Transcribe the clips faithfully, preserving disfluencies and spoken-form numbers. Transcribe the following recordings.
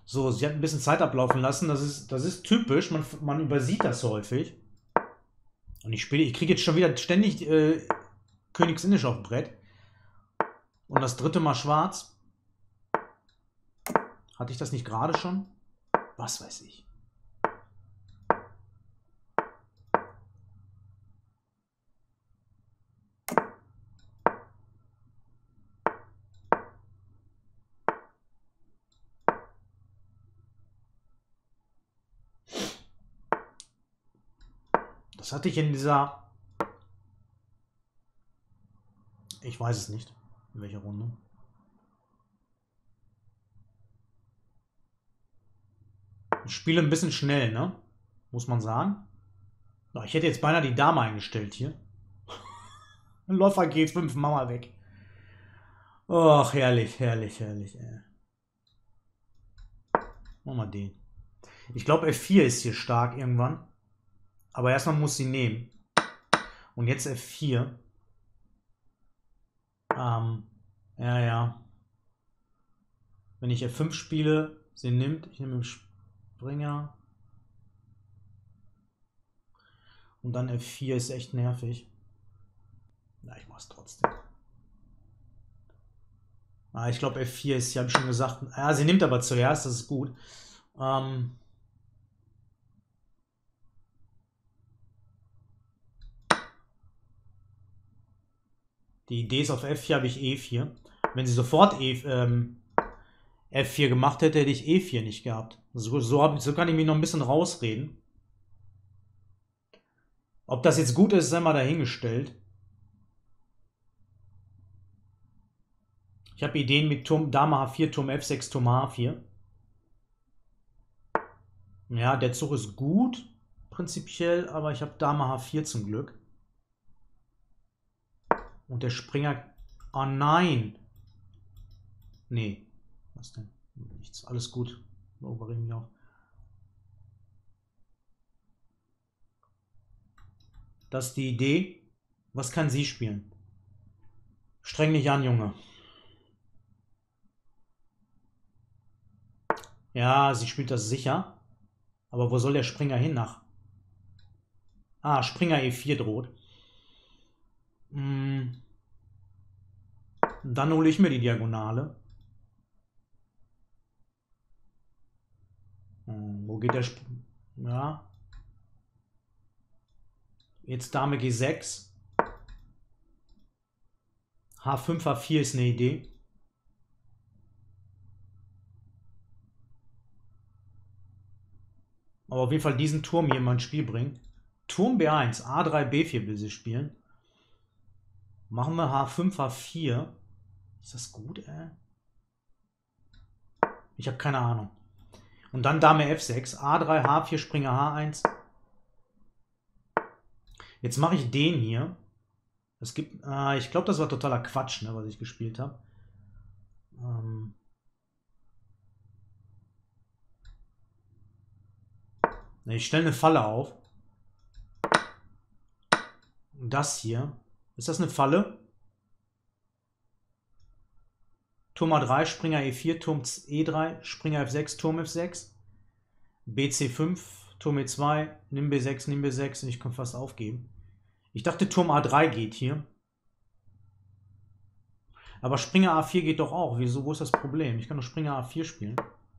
So, sie hat ein bisschen Zeit ablaufen lassen. Das ist, das ist typisch. Man, man übersieht das häufig. Und ich spiele, ich kriege jetzt schon wieder ständig äh, Königsinnisch auf dem Brett. Und das dritte Mal schwarz. Hatte ich das nicht gerade schon? Was weiß ich. Das hatte ich in dieser... Ich weiß es nicht. In welcher Runde. Ich spiele ein bisschen schnell, ne? Muss man sagen. Ich hätte jetzt beinahe die Dame eingestellt hier. Läufer G fünf, Mama weg. Ach, herrlich, herrlich, herrlich, ey. Machen wir den. Ich glaube, F vier ist hier stark irgendwann. Aber erstmal muss sie nehmen. Und jetzt F vier. Ähm, ja, ja. Wenn ich F fünf spiele, sie nimmt, ich nehme den Springer. Und dann F vier ist echt nervig. Na, ich mach's trotzdem. Ah, ich glaube F vier ist, ich habe schon gesagt. Ja, sie nimmt aber zuerst, das ist gut. Ähm, die Idee ist, auf F vier habe ich E vier. Wenn sie sofort E, ähm, F vier gemacht hätte, hätte ich E vier nicht gehabt. So, so, hab, so kann ich mich noch ein bisschen rausreden. Ob das jetzt gut ist, sei mal dahingestellt. Ich habe Ideen mit Turm, Dame H vier, Turm F sechs, Turm H vier. Ja, der Zug ist gut, prinzipiell, aber ich habe Dame H vier zum Glück. Und der Springer... Oh nein! Nee. Was denn? Nichts. Alles gut. Überreden mich auch. Das ist die Idee. Was kann sie spielen? Streng dich an, Junge. Ja, sie spielt das sicher. Aber wo soll der Springer hin nach? Ah, Springer E vier droht. Hm. Dann hole ich mir die Diagonale. Hm, wo geht der Springer? Ja. Jetzt Dame G sechs. H fünf, H vier ist eine Idee. Aber auf jeden Fall diesen Turm hier mal ins Spiel bringen. Turm B eins, A drei, B vier will sie spielen. Machen wir H fünf, H vier. Ist das gut, ey? Ich habe keine Ahnung. Und dann Dame F sechs, A drei, H vier, Springer H eins. Jetzt mache ich den hier. Es gibt, äh, ich glaube, das war totaler Quatsch, ne, was ich gespielt habe. Ähm ich stelle eine Falle auf. Das hier. Ist das eine Falle? Turm A drei, Springer E vier, Turm E drei, Springer F sechs, Turm F sechs. B C fünf, Turm E zwei, nimm B sechs, nimm B sechs und ich kann fast aufgeben. Ich dachte, Turm A drei geht hier. Aber Springer A vier geht doch auch. Wieso? Wo ist das Problem? Ich kann doch Springer A vier spielen.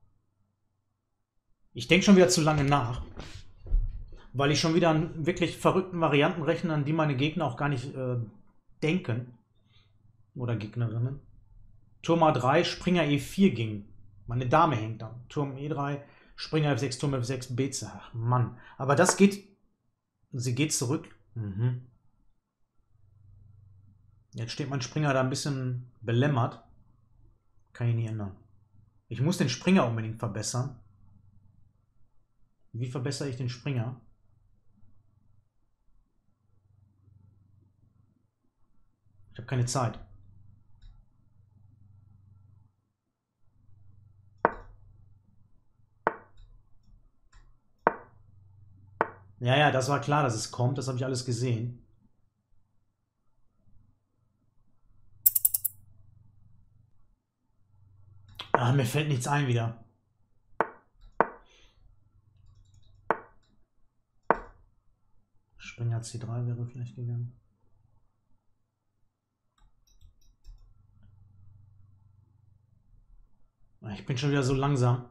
Ich denke schon wieder zu lange nach. Weil ich schon wieder an wirklich verrückten Varianten rechne, an die meine Gegner auch gar nicht äh, denken. Oder Gegnerinnen. Turm A drei, Springer E vier ging. Meine Dame hängt da. Turm E drei, Springer F sechs, Turm F sechs, B C. Ach Mann. Aber das geht. Sie geht zurück. Mhm. Jetzt steht mein Springer da ein bisschen belämmert. Kann ich nicht ändern. Ich muss den Springer unbedingt verbessern. Wie verbessere ich den Springer? Ich habe keine Zeit. Ja, ja, das war klar, dass es kommt. Das habe ich alles gesehen. Ah, mir fällt nichts ein wieder. Ja, C drei wäre vielleicht gegangen. Ich bin schon wieder so langsam.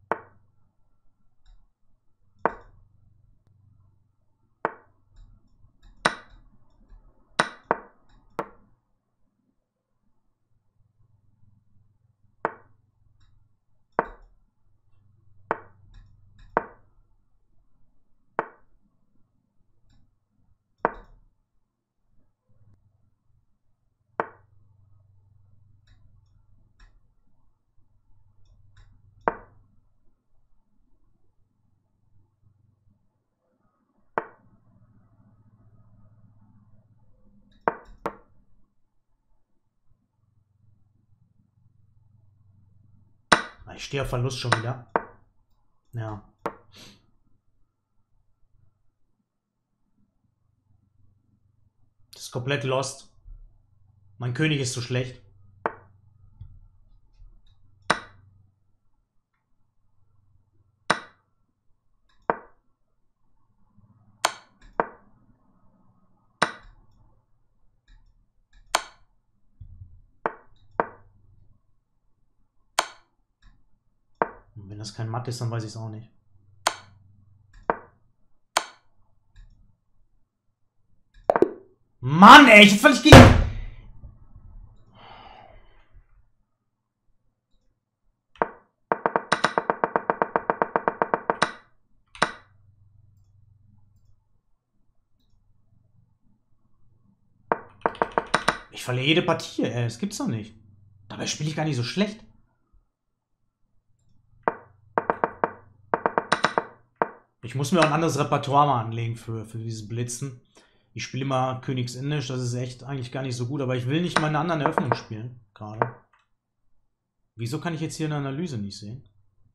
Ich stehe auf Verlust schon wieder. Ja. Das ist komplett lost. Mein König ist zu schlecht. Und wenn das kein Matt ist, dann weiß ich es auch nicht. Mann, ey, ich hab völlig gegen... Ich verliere jede Partie, ey, das gibt's doch nicht. Dabei spiele ich gar nicht so schlecht. Ich muss mir auch ein anderes Repertoire mal anlegen für, für dieses Blitzen. Ich spiele immer Königsindisch, das ist echt eigentlich gar nicht so gut, aber ich will nicht meine anderen Eröffnungen spielen, gerade. Wieso kann ich jetzt hier eine Analyse nicht sehen?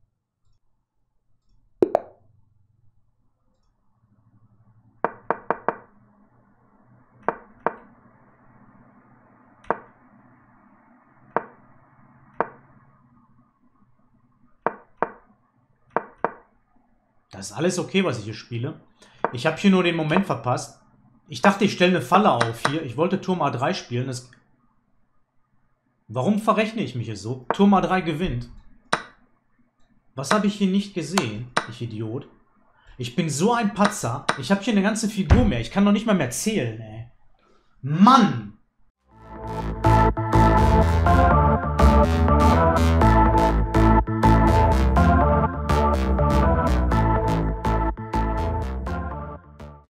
Das ist alles okay, was ich hier spiele. Ich habe hier nur den Moment verpasst. Ich dachte, ich stelle eine Falle auf hier. Ich wollte Turm A drei spielen. Das... Warum verrechne ich mich jetzt so? Turm A drei gewinnt. Was habe ich hier nicht gesehen? Ich Idiot. Ich bin so ein Patzer. Ich habe hier eine ganze Figur mehr. Ich kann noch nicht mal mehr zählen, ey. Mann!